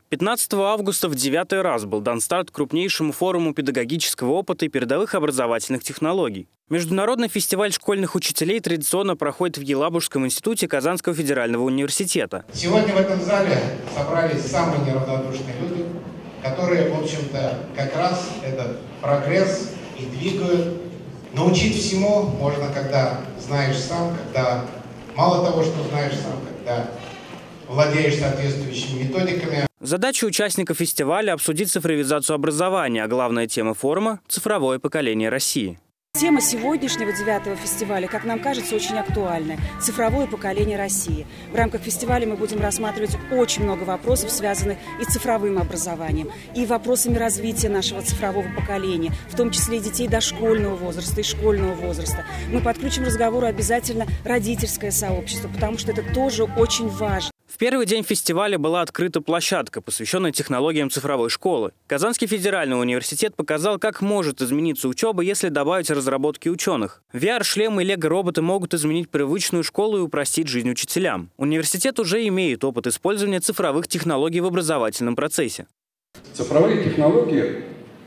15 августа в 9-й раз был дан старт крупнейшему форуму педагогического опыта и передовых образовательных технологий. Международный фестиваль школьных учителей традиционно проходит в Елабужском институте Казанского федерального университета. Сегодня в этом зале собрались самые неравнодушные люди, которые, в общем-то, как раз этот прогресс и двигают. Научить всему можно, когда знаешь сам, когда мало того, что знаешь сам, когда владеешь соответствующими методиками. Задача участников фестиваля – обсудить цифровизацию образования, а главная тема форума – цифровое поколение России. Тема сегодняшнего 9-го фестиваля, как нам кажется, очень актуальная – цифровое поколение России. В рамках фестиваля мы будем рассматривать очень много вопросов, связанных и с цифровым образованием, и вопросами развития нашего цифрового поколения, в том числе и детей дошкольного возраста, и школьного возраста. Мы подключим к разговору обязательно родительское сообщество, потому что это тоже очень важно. В первый день фестиваля была открыта площадка, посвященная технологиям цифровой школы. Казанский федеральный университет показал, как может измениться учеба, если добавить разработки ученых. VR-шлемы и лего-роботы могут изменить привычную школу и упростить жизнь учителям. Университет уже имеет опыт использования цифровых технологий в образовательном процессе. Цифровые технологии,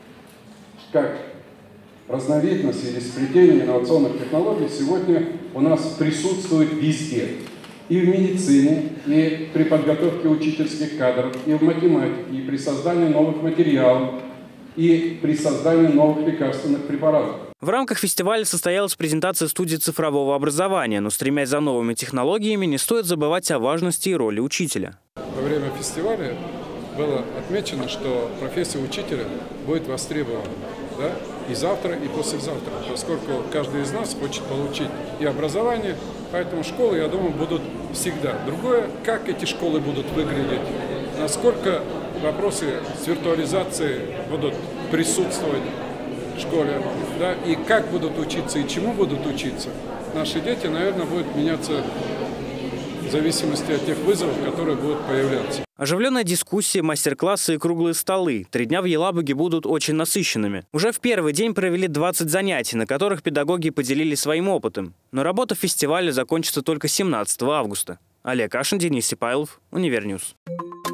как разновидность или сплетение инновационных технологий, сегодня у нас присутствуют везде. И в медицине, и при подготовке учительских кадров, и в математике, и при создании новых материалов, и при создании новых лекарственных препаратов. В рамках фестиваля состоялась презентация студии цифрового образования, но, стремясь за новыми технологиями, не стоит забывать о важности и роли учителя. Во время фестиваля было отмечено, что профессия учителя будет востребована, да? И завтра, и послезавтра, поскольку каждый из нас хочет получить и образование, поэтому школы, я думаю, будут всегда. Другое, как эти школы будут выглядеть, насколько вопросы с виртуализацией будут присутствовать в школе, да? И как будут учиться, и чему будут учиться. Наши дети, наверное, будут меняться в зависимости от тех вызовов, которые будут появляться. Оживленная дискуссия, мастер-классы и круглые столы. 3 дня в Елабуге будут очень насыщенными. Уже в первый день провели 20 занятий, на которых педагоги поделились своим опытом. Но работа фестиваля закончится только 17 августа. Олег Кашин, Денис Сипайлов, Универньюз.